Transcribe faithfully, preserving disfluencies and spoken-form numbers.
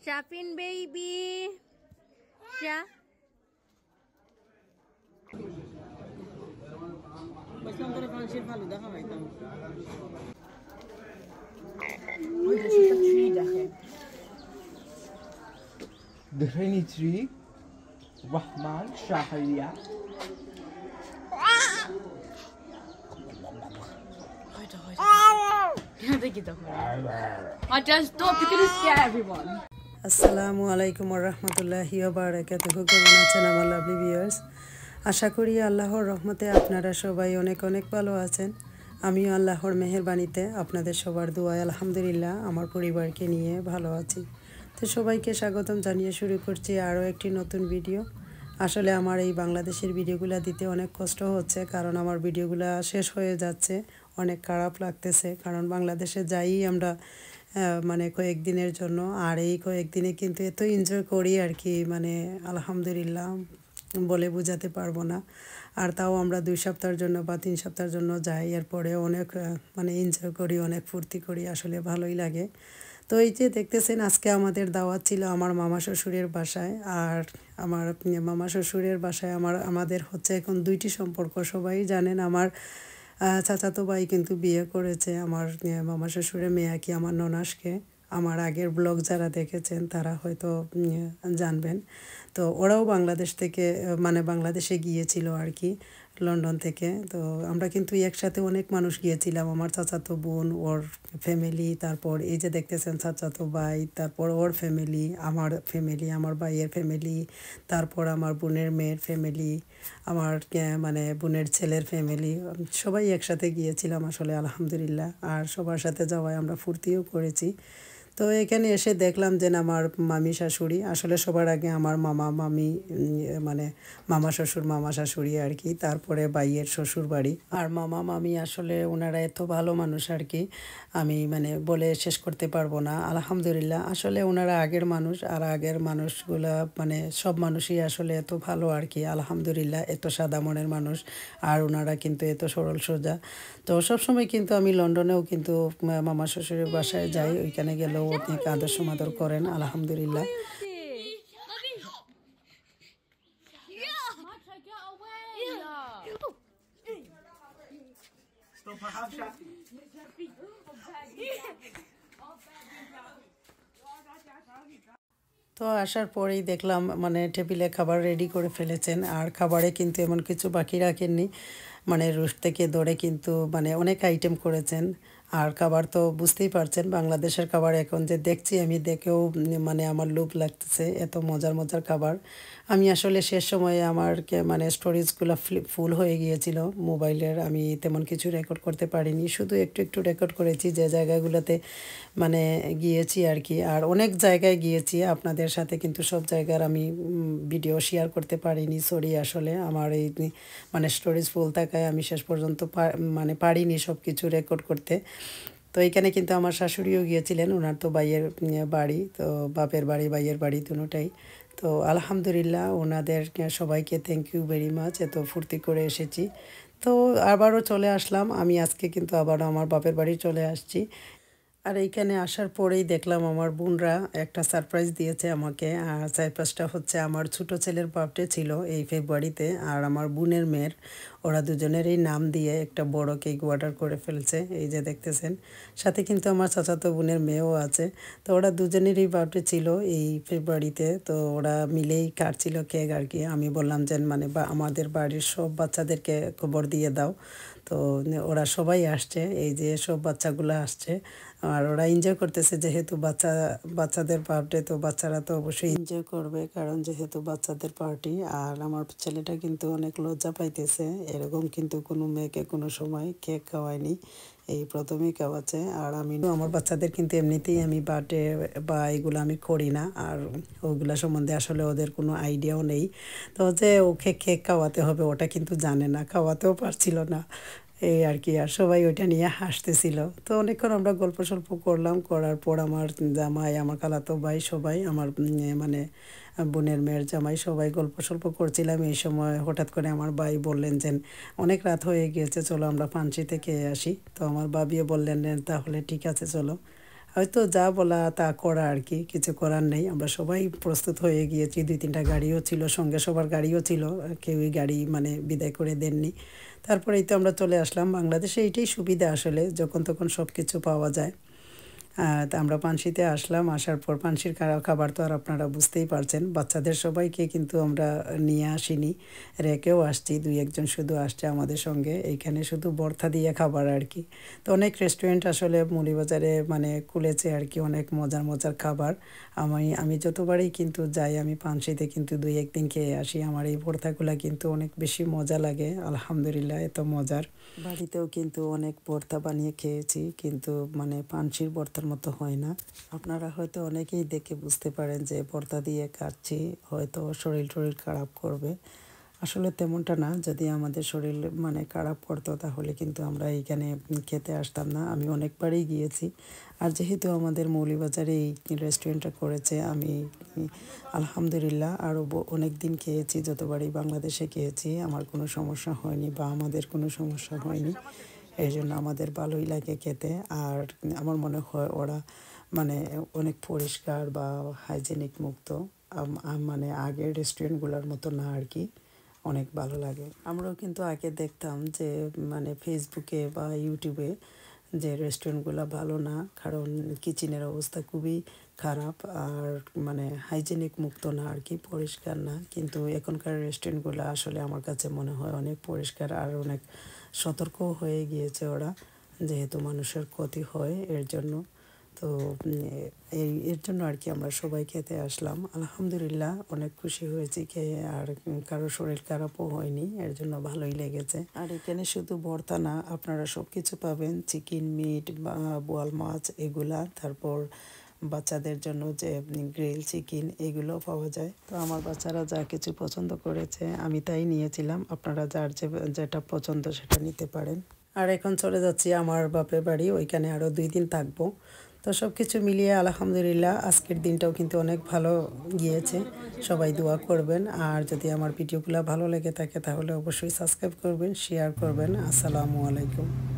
Strap in, baby. Strap. বসলাম করে function ভালো দেখা পাইতাম Grainy tree, Rahman, Shahriya. I just stop. You're gonna scare everyone. আসসালামু আলাইকুম ওয়া রাহমাতুল্লাহি ওয়া বারাকাতুহু। কেমন আছেন আমার লাভলি ভিউয়ার্স? আশা করি আল্লাহর রহমতে আপনারা সবাই অনেক অনেক ভালো আছেন। আমিও আল্লাহর মেহেরবানিতে আপনাদের সবার দোয়ায় আলহামদুলিল্লাহ আমার পরিবারকে নিয়ে ভালো আছি। তো সবাইকে স্বাগতম জানিয়ে শুরু করছি আরও একটি নতুন ভিডিও। আসলে আমার এই বাংলাদেশের ভিডিওগুলো দিতে অনেক কষ্ট হচ্ছে, কারণ আমার ভিডিওগুলো শেষ হয়ে যাচ্ছে। অনেক খারাপ লাগতেছে, কারণ বাংলাদেশে যাই আমরা মানে কয়েকদিনের জন্য, আর এই কয়েকদিনে কিন্তু এত এনজয় করি আর কি, মানে আলহামদুলিল্লাহ বলে বোঝাতে পারবো না। আর তাও আমরা দুই সপ্তাহের জন্য বা তিন সপ্তাহের জন্য যাই, এরপরে অনেক মানে এনজয় করি, অনেক ফুর্তি করি, আসলে ভালোই লাগে। তো এই যে দেখতেছেন, আজকে আমাদের দাওয়াত ছিল আমার মামা শ্বশুরের বাসায়। আর আমার মামা শ্বশুরের বাসায় আমার আমাদের হচ্ছে এখন দুইটি সম্পর্ক। সবাই জানেন আমার চাচাতো ভাই কিন্তু বিয়ে করেছে আমার মামা শ্বশুরের মেয়ে কি আমার ননাসকে। আমার আগের ব্লগ যারা দেখেছেন তারা হয়তো জানবেন। তো ওরাও বাংলাদেশ থেকে মানে বাংলাদেশে গিয়েছিল আর কি, লন্ডন থেকে। তো আমরা কিন্তু একসাথে অনেক মানুষ গিয়েছিলাম, আমার চাচাতো বোন, ওর ফ্যামিলি, তারপর এই যে দেখতেছেন চাচাতো ভাই, তারপর ওর ফ্যামিলি, আমার ফ্যামিলি, আমার ভাইয়ের ফ্যামিলি, তারপর আমার বোনের মেয়ের ফ্যামিলি, আমার মানে বোনের ছেলের ফ্যামিলি, সবাই একসাথে গিয়েছিলাম আসলে আলহামদুলিল্লাহ। আর সবার সাথে যাওয়ায় আমরা ফুর্তিও করেছি। তো এখানে এসে দেখলাম যে আমার মামি শাশুড়ি, আসলে সবার আগে আমার মামা মামি মানে মামা শ্বশুর মামা শাশুড়ি আর কি, তারপরে ভাইয়ের শ্বশুর বাড়ি। আর মামা মামি আসলে ওনারা এত ভালো মানুষ আর কি, আমি মানে বলে শেষ করতে পারবো না। আলহামদুলিল্লাহ আসলে ওনারা আগের মানুষ, আর আগের মানুষগুলা মানে সব মানুষই আসলে এত ভালো আর কি, আলহামদুলিল্লাহ এত সাদা মনের মানুষ। আর ওনারা কিন্তু এত সরল সোজা। তো সবসময় কিন্তু আমি লন্ডনেও কিন্তু মামা শ্বশুরের বাসায় যাই, ওইখানে গেলেও অনেক আদর সমাদর করেন আলহামদুলিল্লাহ। তো আসার পরেই দেখলাম মানে টেবিলে খাবার রেডি করে ফেলেছেন, আর খাবারে কিন্তু এমন কিছু বাকি রাখেননি, মানে রোস্ট থেকে ধরে কিন্তু মানে অনেক আইটেম করেছেন। আর খাবার তো বুঝতেই পারছেন, বাংলাদেশের খাবার এখন যে দেখছি আমি, দেখেও মানে আমার লোভ লাগতেছে, এত মজার মজার খাবার। আমি আসলে শেষ সময়ে আমার মানে স্টোরেজগুলো ফুল হয়ে গিয়েছিল মোবাইলের, আমি তেমন কিছু রেকর্ড করতে পারিনি, শুধু একটু একটু রেকর্ড করেছি যে জায়গাগুলোতে মানে গিয়েছি আর কি। আর অনেক জায়গায় গিয়েছি আপনাদের সাথে, কিন্তু সব জায়গার আমি ভিডিও শেয়ার করতে পারিনি, সরি। আসলে আমার এই মানে স্টোরেজ ফুল থাকায় আমি শেষ পর্যন্ত মানে পারিনি সব কিছু রেকর্ড করতে। তো এইখানে কিন্তু আমার শাশুড়িও গিয়েছিলেন, ওনার তো ভাইয়ের বাড়ি, তো বাপের বাড়ি ভাইয়ের বাড়ি দুটোটাই। তো আলহামদুলিল্লাহ ওনাদের সবাইকে থ্যাংক ইউ ভেরি মাচ, এত ফুর্তি করে এসেছি। তো আবারও চলে আসলাম আমি, আজকে কিন্তু আবারও আমার বাপের বাড়ি চলে আসছি। আর এইখানে আসার পরেই দেখলাম আমার বোনরা একটা সারপ্রাইজ দিয়েছে আমাকে। আর সারপ্রাইজটা হচ্ছে আমার ছোটো ছেলের বার্থডে ছিল এই ফেব্রুয়ারিতে, আর আমার বোনের মেয়ের, ওরা দুজনেরই নাম দিয়ে একটা বড় কেক অর্ডার করে ফেলছে, এই যে দেখতেছেন। সাথে কিন্তু আমার চাচাতো বোনের মেয়েও আছে। তো ওরা দুজনেরই বার্থডে ছিল এই ফেব্রুয়ারিতে, তো ওরা মিলেই কাটছিল কেক আর কি। আমি বললাম যে মানে বা আমাদের বাড়ির সব বাচ্চাদেরকে খবর দিয়ে দাও। তো ওরা সবাই আসছে, এই যে সব বাচ্চাগুলো আসছে, আর ওরা এনজয় করতেছে, যেহেতু বাচ্চা বাচ্চাদের বার্থডে, তো বাচ্চারা তো অবশ্যই এনজয় করবে, কারণ যেহেতু বাচ্চাদের পার্টি। আর আমার ছেলেটা কিন্তু অনেক লজ্জা পাইতেছে, এরকম কিন্তু কোনো মেয়েকে কোনো সময় কেক খাওয়ায়নি, এই প্রথমেই খাওয়াচ্ছে। আর আমি আমার বাচ্চাদের কিন্তু এমনিতেই আমি বার্থডে বা এগুলো আমি করি না, আর ওইগুলো সম্বন্ধে আসলে ওদের কোনো আইডিয়াও নেই। তো যে ওকে কেক খাওয়াতে হবে ওটা কিন্তু জানে না, খাওয়াতেও পারছিল না এই আর কি। আর সবাই ওইটা নিয়ে হাসতেছিল। তো অনেকক্ষণ আমরা গল্প সল্প করলাম, করার পর আমার জামাই, আমার খালাতো ভাই, সবাই আমার মানে বোনের মেয়ের জামাই সবাই গল্প সল্প করছিলাম। এই সময় হঠাৎ করে আমার ভাই বললেন যে অনেক রাত হয়ে গিয়েছে, চলো আমরা পানসি থেকে আসি। তো আমার বাবিও বললেন তাহলে ঠিক আছে চলো। হয়তো যা বলা তা করা আর কি, কিছু করার নেই। আমরা সবাই প্রস্তুত হয়ে গিয়েছি, দুই তিনটা গাড়িও ছিল সঙ্গে, সবার গাড়িও ছিল, কেউই গাড়ি মানে বিদায় করে দেননি। তারপরেই তো আমরা চলে আসলাম বাংলাদেশে। এইটাই সুবিধা আসলে, যখন তখন সব কিছু পাওয়া যায়। তা আমরা পানশিতে আসলাম, আসার পর পানশির খাবার তো আর আপনারা বুঝতেই পারছেন, বাচ্চাদের সবাইকে কিন্তু আমরা নিয়ে আসিনি, রেখেও আসছি, দুই একজন শুধু আসছে আমাদের সঙ্গে। এইখানে শুধু ভর্তা দিয়ে খাবার আর কি। তো অনেক রেস্টুরেন্ট আসলে মৌলভীবাজারে মানে খুলেছে আর কি, অনেক মজার মজার খাবার। আমি আমি যতবারই কিন্তু যাই আমি পানশিতে কিন্তু দুই একদিন খেয়ে আসি। আমার এই ভর্তাগুলো কিন্তু অনেক বেশি মজা লাগে, আলহামদুলিল্লাহ এত মজার। বাড়িতেও কিন্তু অনেক ভর্তা বানিয়ে খেয়েছি, কিন্তু মানে পানশির ভর্তার মতো হয় না। আপনারা হয়তো অনেকেই দেখে বুঝতে পারেন যে ভর্তা দিয়ে খাচ্ছি হয়তো শরীর টরীর খারাপ করবে, আসলে তেমনটা না। যদি আমাদের শরীর মানে খারাপ করতো তাহলে কিন্তু আমরা এইখানে খেতে আসতাম না। আমি অনেকবারই গিয়েছি, আর যেহেতু আমাদের মৌলভীবাজারে এই রেস্টুরেন্টটা করেছে, আমি আলহামদুলিল্লাহ আরও অনেক দিন খেয়েছি, যতবারই বাংলাদেশে খেয়েছি আমার কোনো সমস্যা হয়নি বা আমাদের কোনো সমস্যা হয়নি। এই জন্য আমাদের ভালোই লাগে খেতে। আর আমার মনে হয় ওরা মানে অনেক পরিষ্কার বা হাইজেনিক মুক্ত, মানে আগের রেস্টুরেন্টগুলোর মতো না আর কি, অনেক ভালো লাগে। আমরাও কিন্তু আগে দেখতাম যে মানে ফেসবুকে বা ইউটিউবে যে রেস্টুরেন্টগুলো ভালো না, কারণ কিচেনের অবস্থা খুবই খারাপ আর মানে হাইজেনিক মুক্ত না আর কি, পরিষ্কার না। কিন্তু এখনকার রেস্টুরেন্টগুলো আসলে আমার কাছে মনে হয় অনেক পরিষ্কার আর অনেক সতর্কও হয়ে গিয়েছে ওরা, যেহেতু মানুষের ক্ষতি হয় এর জন্য। তো এই এর জন্য আর কি আমরা সবাই খেতে আসলাম। আলহামদুলিল্লাহ অনেক খুশি হয়েছি খেয়ে, আর কারো শরীর খারাপও হয়নি, এর জন্য ভালোই লেগেছে। আর এখানে শুধু ভর্তা না, আপনারা সব কিছু পাবেন, চিকেন, মিট, বোয়াল মাছ এগুলা, তারপর বাচ্চাদের জন্য যে গ্রিল চিকেন এগুলো পাওয়া যায়। তো আমার বাচ্চারা যা কিছু পছন্দ করেছে আমি তাই নিয়েছিলাম, আপনারা যার যে যেটা পছন্দ সেটা নিতে পারেন। আর এখন চলে যাচ্ছি আমার বাপের বাড়ি, ওইখানে আরও দুই দিন থাকবো। তো সব কিছু মিলিয়ে আলহামদুলিল্লাহ আজকের দিনটাও কিন্তু অনেক ভালো গিয়েছে। সবাই দোয়া করবেন, আর যদি আমার ভিডিওগুলো ভালো লেগে থাকে তাহলে অবশ্যই সাবস্ক্রাইব করবেন, শেয়ার করবেন। আসসালামু আলাইকুম।